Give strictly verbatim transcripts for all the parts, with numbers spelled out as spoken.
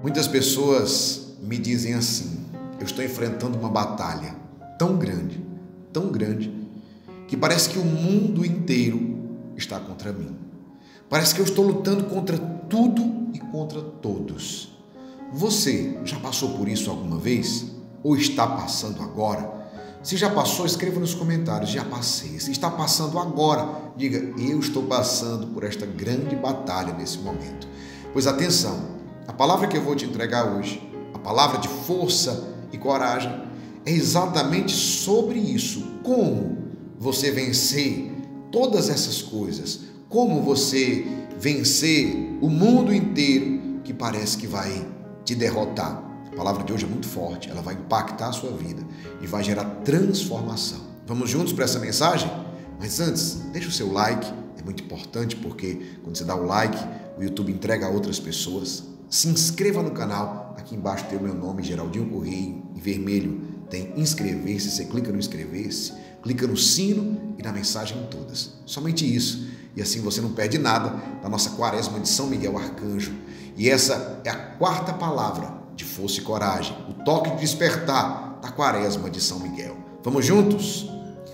Muitas pessoas me dizem assim: eu estou enfrentando uma batalha tão grande, tão grande, que parece que o mundo inteiro está contra mim. Parece que eu estou lutando contra tudo e contra todos. Você já passou por isso alguma vez? Ou está passando agora? Se já passou, escreva nos comentários: já passei. Se está passando agora, diga: eu estou passando por esta grande batalha nesse momento. Pois atenção, a palavra que eu vou te entregar hoje, a palavra de força e coragem, é exatamente sobre isso. Como você vencer todas essas coisas, como você vencer o mundo inteiro que parece que vai te derrotar. A palavra de hoje é muito forte, ela vai impactar a sua vida e vai gerar transformação. Vamos juntos para essa mensagem? Mas antes, deixa o seu like, é muito importante porque quando você dá o like, o YouTube entrega a outras pessoas. Se inscreva no canal, aqui embaixo tem o meu nome, Geraldinho Correia, em vermelho tem inscrever-se, você clica no inscrever-se, clica no sino e na mensagem todas. Somente isso. E assim você não perde nada da nossa quaresma de São Miguel Arcanjo. E essa é a quarta palavra de força e coragem, o toque de despertar da quaresma de São Miguel. Vamos juntos?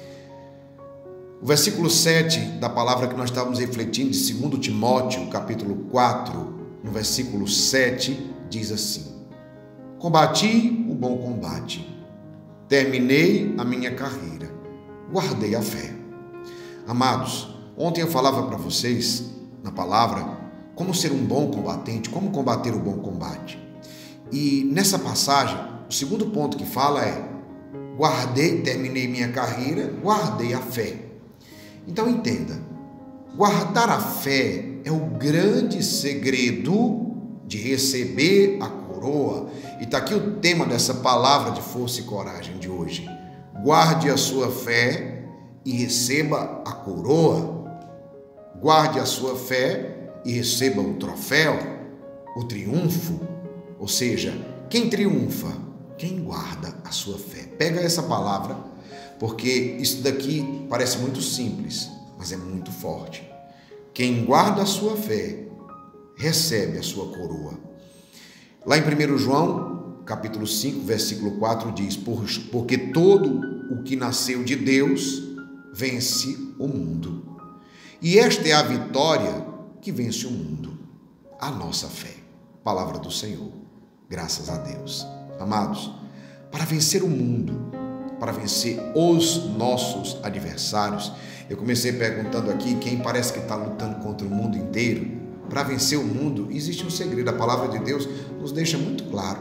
O versículo sete da palavra que nós estávamos refletindo, de segundo Timóteo, capítulo quatro, no versículo sete, diz assim: combati o bom combate, terminei a minha carreira, guardei a fé. Amados, ontem eu falava para vocês, na palavra, como ser um bom combatente, como combater o bom combate. E nessa passagem, o segundo ponto que fala é: guardei, terminei minha carreira, guardei a fé. Então entenda, guardar a fé é o grande segredo de receber a coroa. E está aqui o tema dessa palavra de força e coragem de hoje. Guarde a sua fé e receba a coroa. Guarde a sua fé e receba o troféu, o triunfo. Ou seja, quem triunfa? Quem guarda a sua fé. Pega essa palavra, porque isso daqui parece muito simples, mas é muito forte. Quem guarda a sua fé, recebe a sua coroa. Lá em primeiro João, capítulo cinco, versículo quatro, diz: porque todo o que nasceu de Deus vence o mundo. E esta é a vitória que vence o mundo, a nossa fé. Palavra do Senhor. Graças a Deus. Amados, para vencer o mundo, para vencer os nossos adversários, eu comecei perguntando aqui quem parece que está lutando contra o mundo inteiro. Para vencer o mundo, existe um segredo. A palavra de Deus nos deixa muito claro.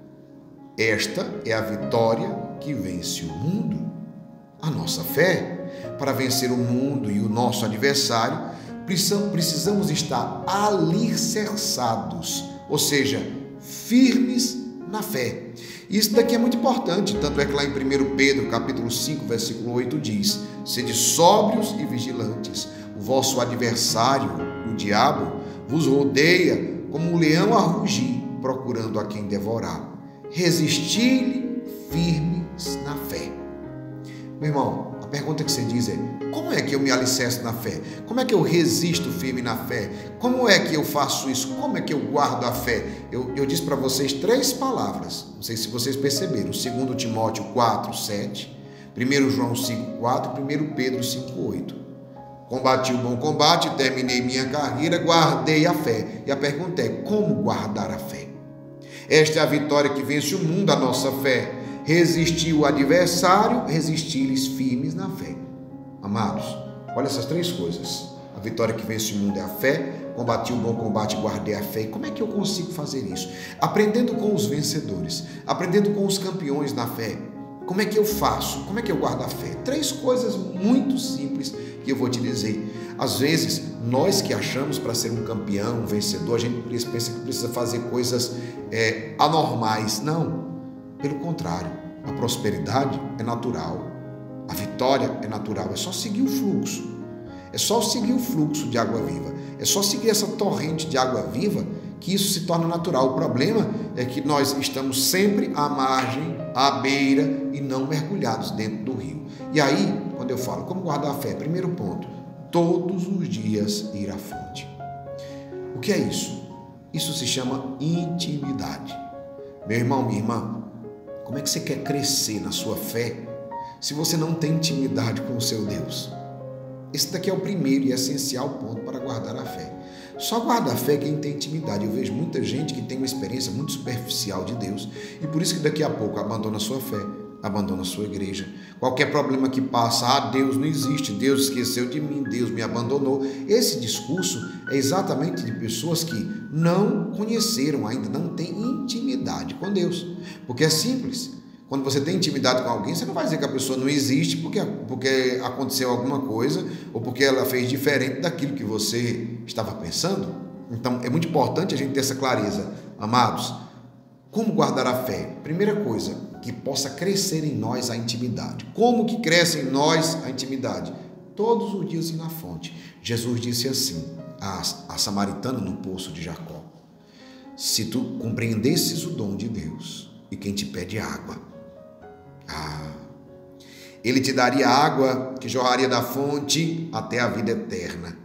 Esta é a vitória que vence o mundo, a nossa fé. Para vencer o mundo e o nosso adversário, precisamos estar alicerçados, ou seja, firmes na fé. Isso daqui é muito importante, tanto é que lá em primeiro Pedro, capítulo cinco, versículo oito diz: sede sóbrios e vigilantes, o vosso adversário, o diabo, vos rodeia como um leão a rugir, procurando a quem devorar. Resisti-lhe firmes na fé. Meu irmão, a pergunta que você diz é: como é que eu me alicerço na fé? Como é que eu resisto firme na fé? Como é que eu faço isso? Como é que eu guardo a fé? Eu, eu disse para vocês três palavras, não sei se vocês perceberam: segundo Timóteo quatro, sete, primeiro João cinco, quatro, primeiro Pedro cinco, oito. Combati o bom combate, terminei minha carreira, guardei a fé. E a pergunta é: como guardar a fé? Esta é a vitória que vence o mundo, a nossa fé. Resistir o adversário, resistir-lhes firmes na fé. Amados, olha essas três coisas. A vitória que vence o mundo é a fé. Combati o bom combate, guardei a fé. E como é que eu consigo fazer isso? Aprendendo com os vencedores, aprendendo com os campeões na fé. Como é que eu faço? Como é que eu guardo a fé? Três coisas muito simples que eu vou te dizer. Às vezes, nós que achamos para ser um campeão, um vencedor, a gente pensa que precisa fazer coisas é, anormais. Não. Pelo contrário, a prosperidade é natural, a vitória é natural, é só seguir o fluxo, é só seguir o fluxo de água viva, é só seguir essa torrente de água viva que isso se torna natural. O problema é que nós estamos sempre à margem, à beira e não mergulhados dentro do rio. E aí, quando eu falo como guardar a fé, primeiro ponto: todos os dias ir à fonte. O que é isso? Isso se chama intimidade. Meu irmão, minha irmã, como é que você quer crescer na sua fé se você não tem intimidade com o seu Deus? Esse daqui é o primeiro e essencial ponto para guardar a fé. Só guarda a fé quem tem intimidade. Eu vejo muita gente que tem uma experiência muito superficial de Deus e por isso que daqui a pouco abandona a sua fé, abandona a sua igreja. Qualquer problema que passa, ah, Deus não existe, Deus esqueceu de mim, Deus me abandonou. Esse discurso é exatamente de pessoas que não conheceram ainda, não têm intimidade com Deus. Porque é simples. Quando você tem intimidade com alguém, você não vai dizer que a pessoa não existe porque, porque aconteceu alguma coisa ou porque ela fez diferente daquilo que você estava pensando. Então, é muito importante a gente ter essa clareza. Amados, como guardar a fé? Primeira coisa, que possa crescer em nós a intimidade. Como que cresce em nós a intimidade? Todos os dias ir na fonte. Jesus disse assim a, a samaritana no poço de Jacó: se tu compreendesses o dom de Deus e quem te pede água, ah, ele te daria água que jorraria da fonte até a vida eterna.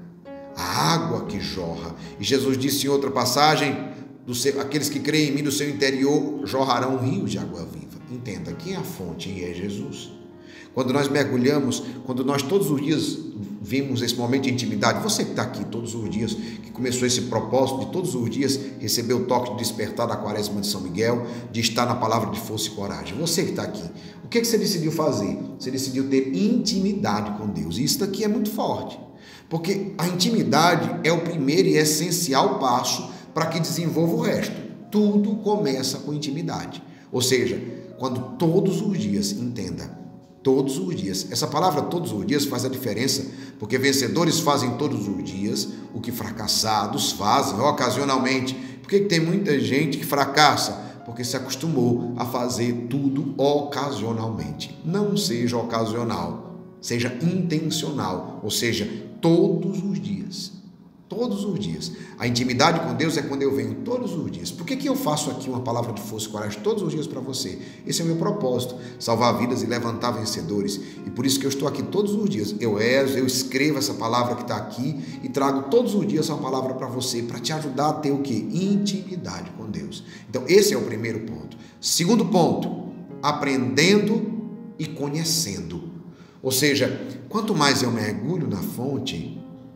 A água que jorra. E Jesus disse em outra passagem: do seu, aqueles que creem em mim, do seu interior jorrarão rios de água viva. Entenda, quem é a fonte? E é Jesus. Quando nós mergulhamos, quando nós todos os dias vimos esse momento de intimidade, você que está aqui todos os dias, que começou esse propósito de todos os dias receber o toque de despertar da quaresma de São Miguel, de estar na palavra de força e coragem, você que está aqui, o que, que você decidiu fazer? Você decidiu ter intimidade com Deus, e isso daqui é muito forte, porque a intimidade é o primeiro e essencial passo para que desenvolva o resto. Tudo começa com intimidade, ou seja, quando todos os dias, entenda, todos os dias. Essa palavra todos os dias faz a diferença, porque vencedores fazem todos os dias o que fracassados fazem ocasionalmente. Por que tem muita gente que fracassa? Porque se acostumou a fazer tudo ocasionalmente. Não seja ocasional, seja intencional, ou seja, todos os dias. Todos os dias. A intimidade com Deus é quando eu venho todos os dias. Por que que eu faço aqui uma palavra de força e coragem todos os dias para você? Esse é o meu propósito, salvar vidas e levantar vencedores. E por isso que eu estou aqui todos os dias. Eu rezo, eu escrevo essa palavra que está aqui e trago todos os dias uma palavra para você, para te ajudar a ter o quê? Intimidade com Deus. Então esse é o primeiro ponto. Segundo ponto, aprendendo e conhecendo. Ou seja, quanto mais eu mergulho na fonte,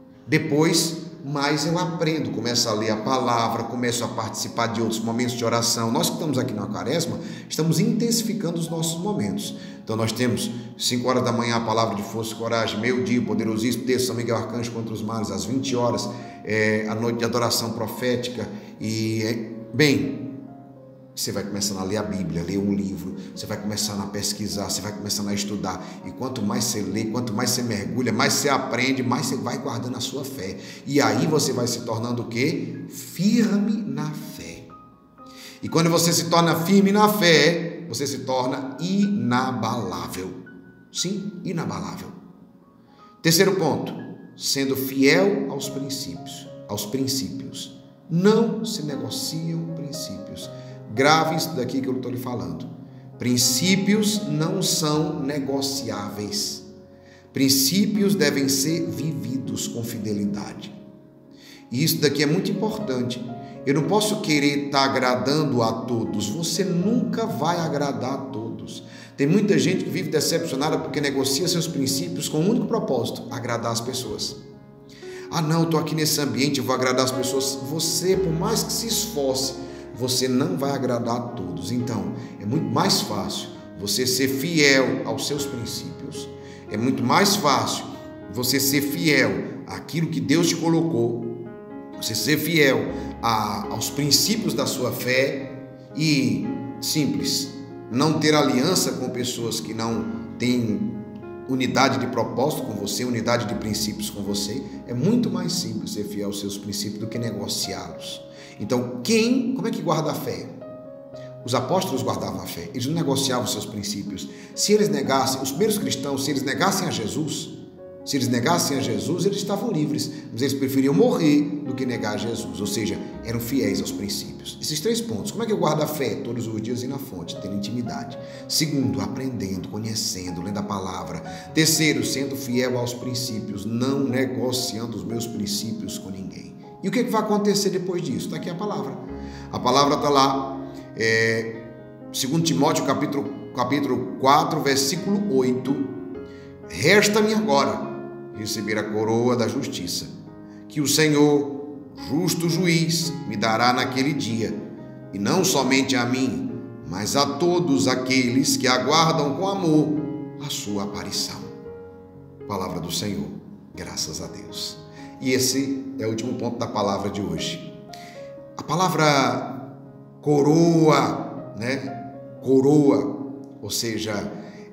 depois mais eu aprendo, começo a ler a palavra, começo a participar de outros momentos de oração. Nós que estamos aqui na Quaresma, estamos intensificando os nossos momentos. Então nós temos cinco horas da manhã a palavra de força e coragem, meio-dia, poderosíssimo texto São Miguel Arcanjo contra os males, às vinte horas, é, a noite de adoração profética. E, é, bem, você vai começando a ler a Bíblia, ler um livro, você vai começando a pesquisar, você vai começando a estudar. E quanto mais você lê, quanto mais você mergulha, mais você aprende, mais você vai guardando a sua fé. E aí você vai se tornando o quê? Firme na fé. E quando você se torna firme na fé, você se torna inabalável. Sim, inabalável. Terceiro ponto, sendo fiel aos princípios. Aos princípios. Não se negociam princípios. Grave isso daqui que eu estou lhe falando. Princípios não são negociáveis. Princípios devem ser vividos com fidelidade. E isso daqui é muito importante. Eu não posso querer estar agradando a todos. Você nunca vai agradar a todos. Tem muita gente que vive decepcionada porque negocia seus princípios com um único propósito: agradar as pessoas. Ah, não, eu estou aqui nesse ambiente, eu vou agradar as pessoas. Você, por mais que se esforce, você não vai agradar a todos. Então, é muito mais fácil você ser fiel aos seus princípios. É muito mais fácil você ser fiel àquilo que Deus te colocou, você ser fiel a, aos princípios da sua fé e, simples, não ter aliança com pessoas que não têm unidade de propósito com você, unidade de princípios com você. É muito mais simples ser fiel aos seus princípios do que negociá-los. Então, quem, como é que guarda a fé? Os apóstolos guardavam a fé, eles não negociavam os seus princípios. Se eles negassem, os primeiros cristãos, se eles negassem a Jesus, se eles negassem a Jesus, eles estavam livres, mas eles preferiam morrer do que negar a Jesus, ou seja, eram fiéis aos princípios. Esses três pontos. Como é que eu guardo a fé? Todos os dias ir na fonte, tendo intimidade. Segundo, aprendendo, conhecendo, lendo a palavra. Terceiro, sendo fiel aos princípios, não negociando os meus princípios com ninguém. E o que, que vai acontecer depois disso? Está aqui a palavra. A palavra está lá, é, segundo Timóteo, capítulo, capítulo quatro, versículo oito. Resta-me agora receber a coroa da justiça, que o Senhor, justo juiz, me dará naquele dia, e não somente a mim, mas a todos aqueles que aguardam com amor a sua aparição. Palavra do Senhor, graças a Deus. E esse é o último ponto da palavra de hoje. A palavra coroa, né? Coroa, ou seja,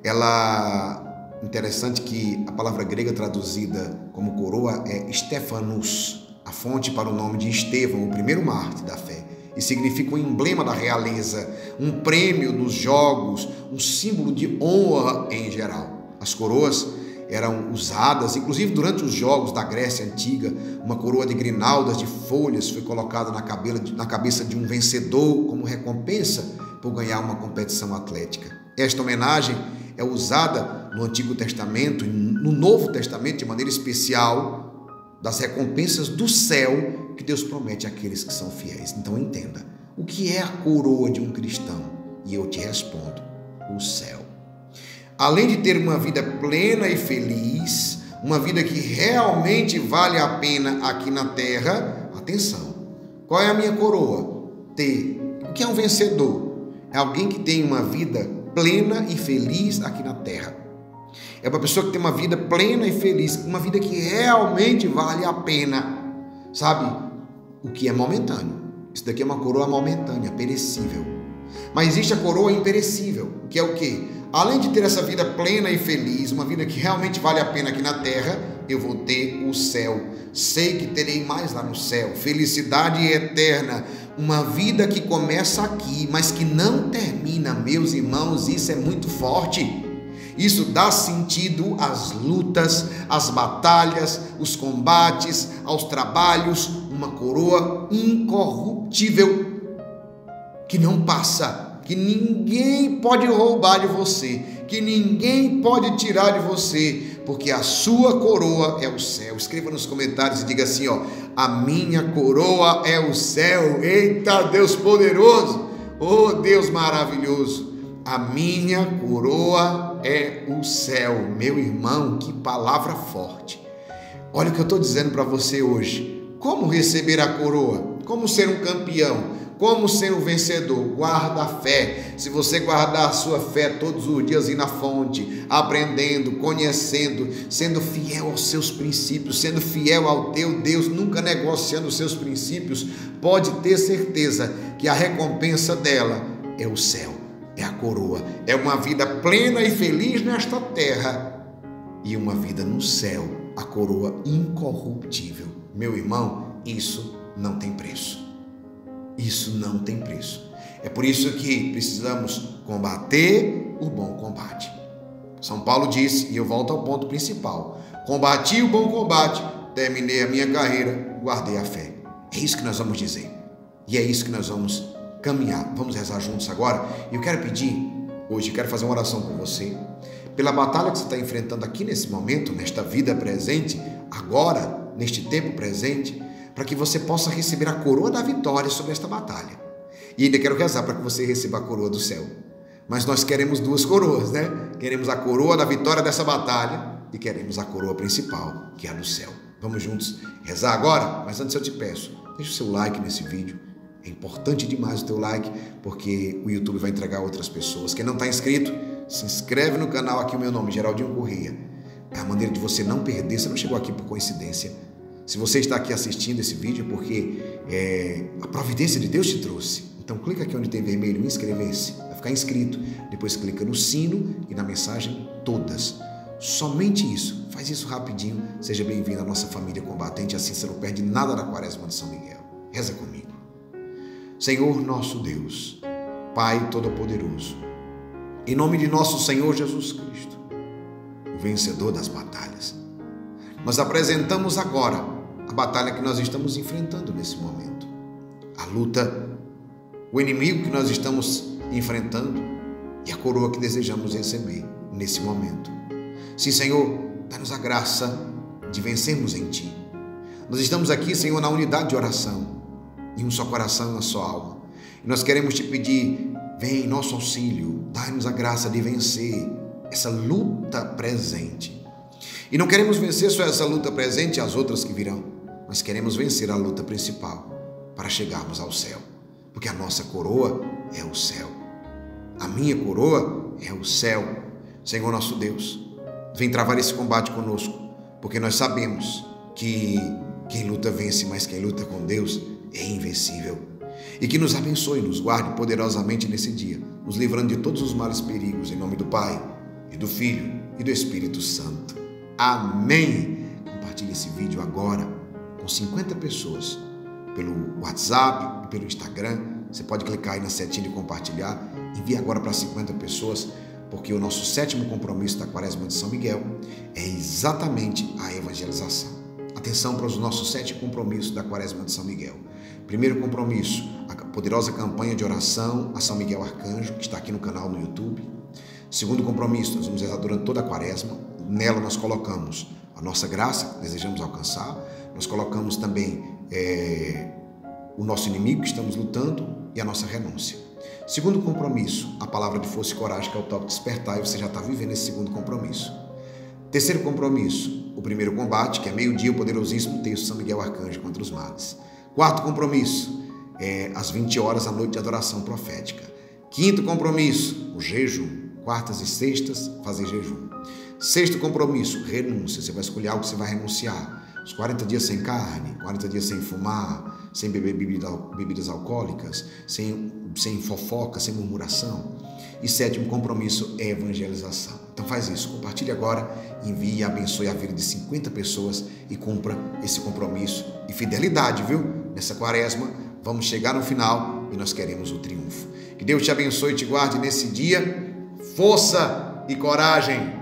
ela... Interessante que a palavra grega traduzida como coroa é Stephanos, a fonte para o nome de Estevão, o primeiro mártir da fé, e significa um emblema da realeza, um prêmio nos jogos, um símbolo de honra em geral. As coroas eram usadas, inclusive durante os jogos da Grécia Antiga, uma coroa de grinaldas de folhas foi colocada na cabeça de um vencedor como recompensa por ganhar uma competição atlética. Esta homenagem é usada no Antigo Testamento e no Novo Testamento de maneira especial das recompensas do céu que Deus promete àqueles que são fiéis. Então entenda, o que é a coroa de um cristão? E eu te respondo, o céu. Além de ter uma vida plena e feliz, uma vida que realmente vale a pena aqui na terra, atenção, qual é a minha coroa? Ter. O que é um vencedor? É alguém que tem uma vida plena e feliz aqui na terra. É uma pessoa que tem uma vida plena e feliz, uma vida que realmente vale a pena, sabe? O que é momentâneo. Isso daqui é uma coroa momentânea, perecível. Mas existe a coroa imperecível, que é o quê? Além de ter essa vida plena e feliz, uma vida que realmente vale a pena aqui na terra, eu vou ter o céu. Sei que terei mais lá no céu. Felicidade eterna. Uma vida que começa aqui, mas que não termina, meus irmãos, isso é muito forte. Isso dá sentido às lutas, às batalhas, os combates, aos trabalhos, uma coroa incorruptível, que não passa, que ninguém pode roubar de você, que ninguém pode tirar de você, porque a sua coroa é o céu. Escreva nos comentários e diga assim, ó, a minha coroa é o céu. Eita, Deus poderoso, oh Deus maravilhoso, a minha coroa é o céu. Meu irmão, que palavra forte. Olha o que eu estou dizendo para você hoje. Como receber a coroa? Como ser um campeão? Como ser um vencedor? Guarda a fé. Se você guardar a sua fé todos os dias ir na fonte, aprendendo, conhecendo, sendo fiel aos seus princípios, sendo fiel ao teu Deus, nunca negociando os seus princípios, pode ter certeza que a recompensa dela é o céu, é a coroa, é uma vida plena e feliz nesta terra e uma vida no céu, a coroa incorruptível. Meu irmão, isso não tem preço. Isso não tem preço. É por isso que precisamos combater o bom combate. São Paulo disse, e eu volto ao ponto principal: combati o bom combate, terminei a minha carreira, guardei a fé. É isso que nós vamos dizer. E é isso que nós vamos caminhar. Vamos rezar juntos agora. E eu quero pedir, hoje, eu quero fazer uma oração com você, pela batalha que você está enfrentando aqui nesse momento, nesta vida presente, agora, neste tempo presente, para que você possa receber a coroa da vitória sobre esta batalha. E ainda quero rezar para que você receba a coroa do céu. Mas nós queremos duas coroas, né? Queremos a coroa da vitória dessa batalha e queremos a coroa principal, que é a do céu. Vamos juntos rezar agora? Mas antes eu te peço, deixa o seu like nesse vídeo. É importante demais o teu like, porque o YouTube vai entregar a outras pessoas. Quem não está inscrito, se inscreve no canal. Aqui o meu nome, Geraldinho Corrêa. É a maneira de você não perder. Você não chegou aqui por coincidência. Se você está aqui assistindo esse vídeo, é porque é, a providência de Deus te trouxe. Então clica aqui onde tem vermelho, inscrever-se, vai ficar inscrito. Depois clica no sino e na mensagem todas. Somente isso. Faz isso rapidinho. Seja bem-vindo à nossa família combatente. Assim você não perde nada da Quaresma de São Miguel. Reza comigo. Senhor nosso Deus, Pai Todo-Poderoso, em nome de nosso Senhor Jesus Cristo, o vencedor das batalhas, nós apresentamos agora a batalha que nós estamos enfrentando nesse momento. A luta, o inimigo que nós estamos enfrentando e a coroa que desejamos receber nesse momento. Sim, Senhor, dá-nos a graça de vencermos em Ti. Nós estamos aqui, Senhor, na unidade de oração, em um só coração e uma só alma. E nós queremos te pedir, vem em nosso auxílio, dai-nos a graça de vencer essa luta presente. E não queremos vencer só essa luta presente e as outras que virão, mas queremos vencer a luta principal para chegarmos ao céu, porque a nossa coroa é o céu. A minha coroa é o céu. Senhor nosso Deus, vem travar esse combate conosco, porque nós sabemos que quem luta vence, mas quem luta com Deus é invencível. E que nos abençoe e nos guarde poderosamente nesse dia, nos livrando de todos os males e perigos, em nome do Pai, e do Filho, e do Espírito Santo. Amém! Compartilhe esse vídeo agora com cinquenta pessoas, pelo WhatsApp e pelo Instagram. Você pode clicar aí na setinha de compartilhar, envie agora para cinquenta pessoas, porque o nosso sétimo compromisso da Quaresma de São Miguel é exatamente a evangelização. Atenção para os nossos sete compromissos da Quaresma de São Miguel. Primeiro compromisso, a poderosa campanha de oração a São Miguel Arcanjo, que está aqui no canal no YouTube. Segundo compromisso, nós vamos rezar durante toda a Quaresma. Nela nós colocamos a nossa graça, que desejamos alcançar. Nós colocamos também é, o nosso inimigo que estamos lutando e a nossa renúncia. Segundo compromisso, a palavra de força e coragem, que é o toque despertar, e você já está vivendo esse segundo compromisso. Terceiro compromisso, o primeiro combate, que é meio-dia, o poderosíssimo texto São Miguel Arcanjo contra os males. Quarto compromisso, é às vinte horas a noite de adoração profética. Quinto compromisso, o jejum. Quartas e sextas, fazer jejum. Sexto compromisso, renúncia. Você vai escolher algo que você vai renunciar. Os quarenta dias sem carne, quarenta dias sem fumar, sem beber bebida, bebidas alcoólicas, sem, sem fofoca, sem murmuração. E sétimo compromisso é evangelização. Então faz isso, compartilhe agora, envie e abençoe a vida de cinquenta pessoas e cumpra esse compromisso. E fidelidade, viu? Nessa Quaresma, vamos chegar no final e nós queremos o triunfo. Que Deus te abençoe e te guarde nesse dia. Força e coragem!